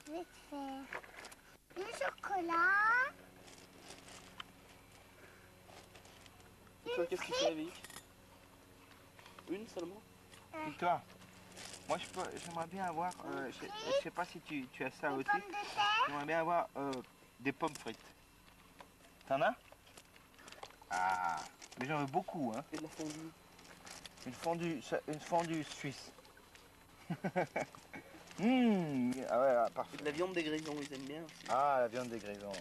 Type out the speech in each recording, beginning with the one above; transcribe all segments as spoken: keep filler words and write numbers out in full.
Je vais te faire du chocolat. Et toi, qu'est-ce que tu fais avec? Une seulement? Euh, Victoire, moi je peux- j'aimerais bien avoir, euh, je, je sais pas si tu, tu as ça des aussi, pommes de terre. j'aimerais bien avoir euh, des pommes frites. T'en as? Ah, mais j'en veux beaucoup, hein. Et de la fondue. Une fondue, une fondue suisse. Mmh, ah ouais, ah, Et parfait. de la viande des grillons, ils aiment bien aussi. Ah, la viande des grillons.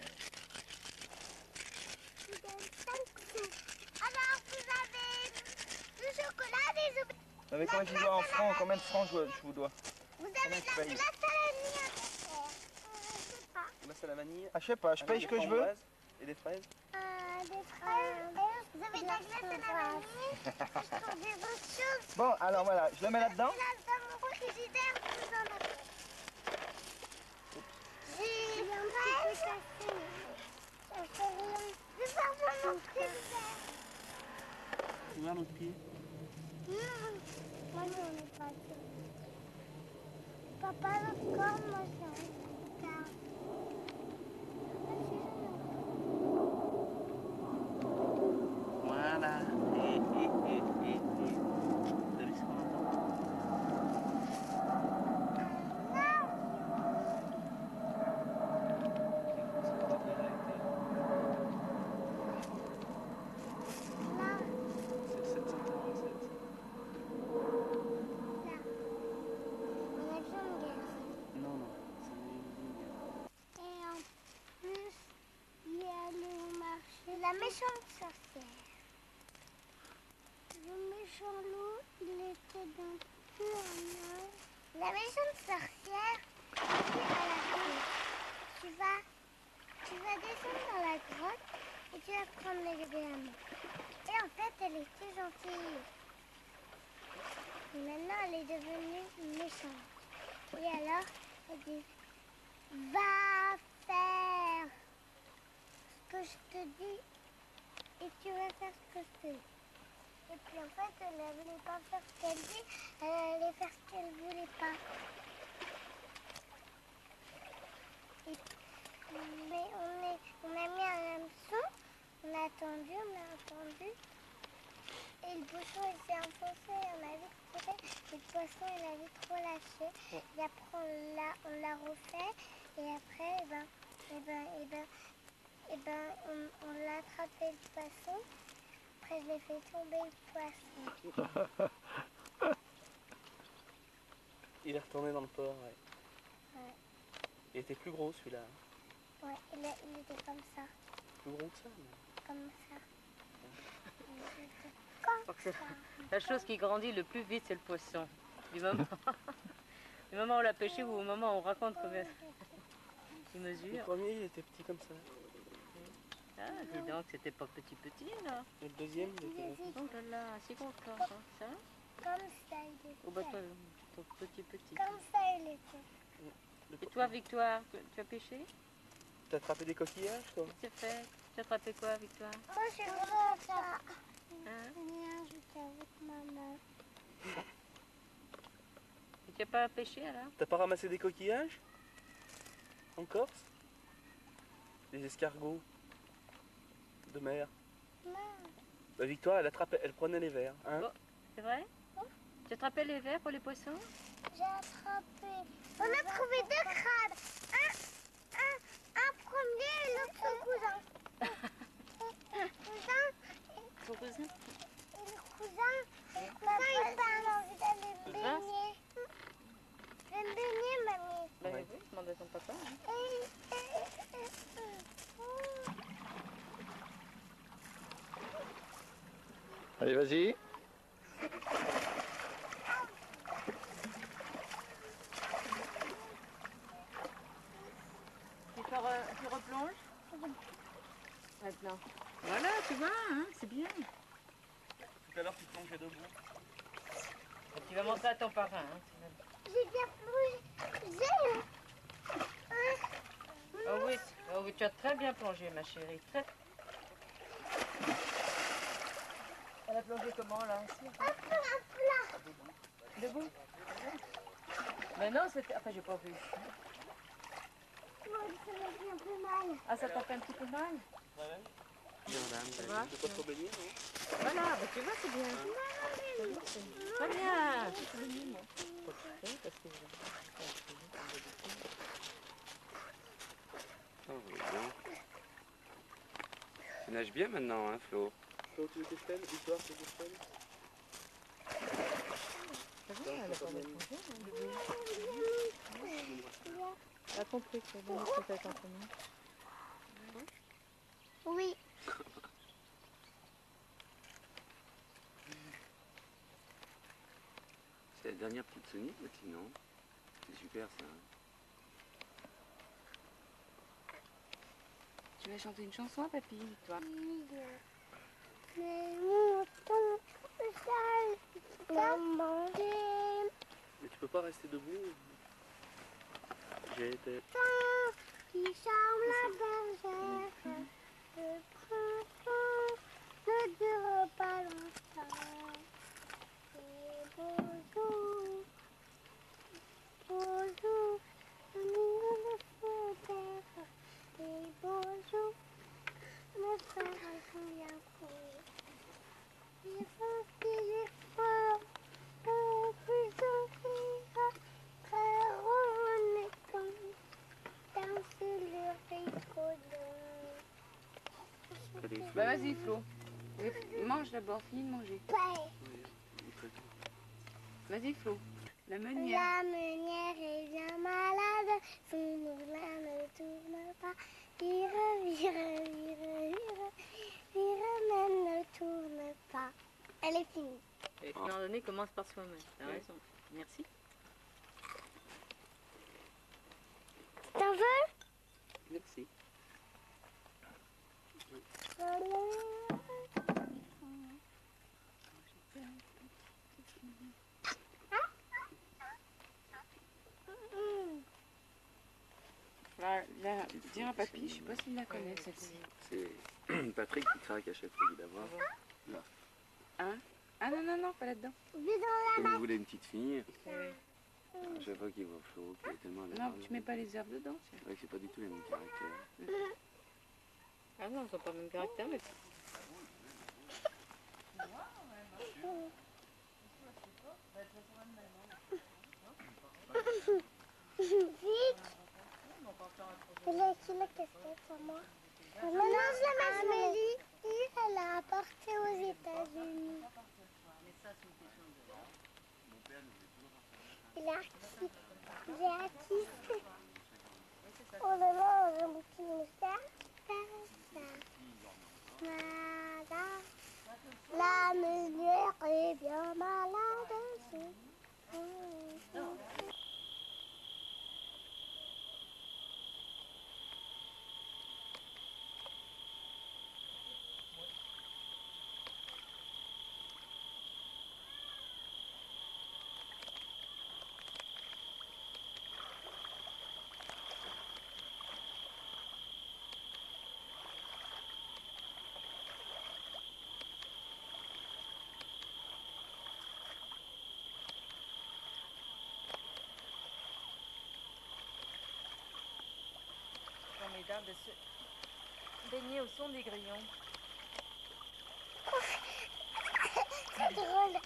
Je vous donne cinq sous. Alors, vous avez du chocolat, des œufs. Mais comment je dois en francs? Combien de francs je, je vous dois? Vous avez Combien de tu la payes? glace à la vanille à faire. Euh, je sais pas. Glace à la vanille. Ah, je sais pas, je avec paye des ce que je veux. framboises Et des fraises. Euh, des fraises. Vous avez de la glace à la vanille. Je trouve des autres choses. Bon, alors voilà, je le mets là-dedans. Là, dans mon frigidaire, vous en avez. J'ai un petit peu cassé. Ça fait rien. Je vais faire mon frigidaire. Ouvert notre pied. Non, moi non, on n'est pas sûr. Papa, l'autre corps, moi j'ai un car. Voilà. Et, et, et, et, et. T'as vu ce qu'on entend? Là, C'est sept cent quarante-sept. là. On a besoin de gaz. Non, non. C'est une ligne. Et en plus, il y a le marché. La méchante sorcière. Le méchant loup, il était dans tout en or. La méchante sorcière, elle est à la grotte. Tu vas, tu vas descendre dans la grotte et tu vas prendre les bébés à main. Et en fait, elle était gentille. Et maintenant, elle est devenue méchante. Et alors, elle dit, va faire ce que je te dis et tu vas faire ce que je te dis. Et puis en fait, elle ne voulait pas faire ce qu'elle dit, elle allait faire ce qu'elle ne voulait pas. Et, mais on, est, on a mis un hameçon, on a attendu, on a attendu. Et le bouchon il s'est enfoncé, on a vite tiré, et le poisson il a vite relâché. Et après on l'a, on l'a refait, et après, eh ben, eh ben, eh ben, eh ben, on, on l'a attrapé le poisson. Après, je l'ai fait tomber le poisson. Il est retourné dans le port, ouais. Ouais, Il était plus gros celui-là. ouais il, a- il était comme ça, Plus gros que ça, mais... comme ça. Il était comme C'est ça. la chose qui grandit le plus vite, c'est le poisson. Du moment, du moment où on l'a pêché ou au moment où on raconte combien il Le mesure. premier, il était petit comme ça. Ah, dis donc, c'était pas petit petit là. Et le deuxième, il était gros. Oh là là, si gros que ça, ça, ça. Comme ça, il était. Oh bah toi, toi, petit petit. Comme ça, il était. Le Et toi, Victoire, tu, tu as pêché? T'as attrapé des coquillages, toi? Qu'est-ce que tu as fait? Tu as attrapé quoi, Victoire? Moi, je suis comme ça. Hein? Viens, j'étais avec maman. Et tu n'as pas pêché alors? T'as pas ramassé des coquillages? En Corse? Des escargots de mer. Non. Bah, Victoire, elle attrapait, elle prenait les verres. Hein? Oh, c'est vrai? Tu as attrapé les vers pour les poissons? J'ai attrapé. On a trouvé deux crabes. Un, un, un premier et l'autre son cousin. Et le cousin, et, Ton cousin? et le cousin, et le cousin, il parle envie d'aller me Cousin? baigner. Je vais me baigner, mamie. Bah Ouais. oui, demande à ton papa. Hein. Et, et, et, et, oh. Allez, vas-y. Tu, peux re- tu replonges? Maintenant. Voilà, tu vois, hein, c'est bien. Tout à l'heure, tu plongeais debout. Et tu vas montrer à ton parrain. Hein, tu vas- J'ai bien plongé. J'ai. Oh oui, oh oui, tu as très bien plongé, ma chérie. Très... Elle a plongé comment, là? Ici, Un plat, un plat. debout? Mais non, c'était... Enfin, j'ai pas vu. ça m'a fait un peu mal. Ah, ça t'a fait un petit peu mal? Ouais. Ça va? Tu peux pas trop baigner, non? Voilà, bah tu vois, c'est bien. Très bien. Je suis venue, moi. Oui, parce que... Oh, oui, bien. Tu nages bien maintenant, hein, Flo? Flo, tu veux que je t'aide? Victoire, tu veux que je t'aide? C'est vrai, elle a pas mal changé, hein, le bleu. Elle a compris que c'est bon, que ça t'en fait. Oui. C'est la dernière petite Sonic, Mathilde, non? C'est super, ça. Hein. Tu vas chanter une chanson à papy, toi? Mais mon ton sale, manger. Mais tu peux pas rester debout. J'ai été... Qui charme la bergère, le printemps ne dure pas longtemps. Et bonjour, bonjour, amour de feu. Et bonjour, mes frères sont bien fous. Il faut qu'il est fort, un plus sourire, très reconnaissant. Danser le rigodon. Allez, Flo. Bah vas-y, Flo. Mange d'abord, finis de manger. Ouais. Vas-y, Flo. La meunière. La meunière est bien malade, son moulin ne tourne pas. Vire, vire, vire, vire, vire, mais ne tourne pas. Elle est finie. Et randonnée commence par soi-même. T'as Oui. raison. Merci. T'en veux? Merci. Là, là, dire à papy, je sais pas s'il la connaît celle-ci. C'est Patrick qui craque à chaque fois qu'il la voit. Hein? Ah non, non, non, pas là-dedans. Vu dans Comme vous voulez une petite fille, Oui. à chaque fois qu'il voit Flo, qui est tellement Non, adorable. tu mets pas les herbes dedans. tiens. C'est vrai que c'est pas du tout les mêmes caractères. Ah non, ils ont pas le même caractère, mais... Vite. Il a écrit la casquette à moi. Maintenant, je la mets. Amélie, elle l'a apporté aux États-Unis. Il est artiste. Il est artiste. Oh là là, j'ai un petit mystère. Malade. La meunière est bien malade. Formidable de se baigner au son des grillons. C'est drôle.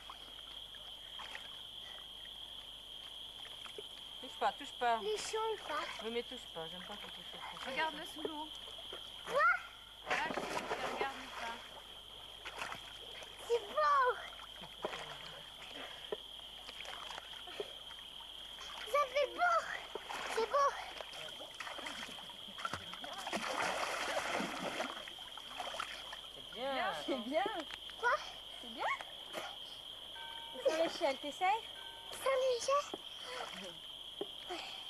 Touche pas, touche pas. Les chiens, ils passent. Oui, mais touche pas, j'aime pas que tu touches. Regarde-le sous l'eau. Quoi? Lâche, regarde ça. C'est beau. Ça fait beau. C'est beau. C'est bien. C'est bien. Quoi? C'est bien. Saint-Michel, t'essayes? Saint-Michel?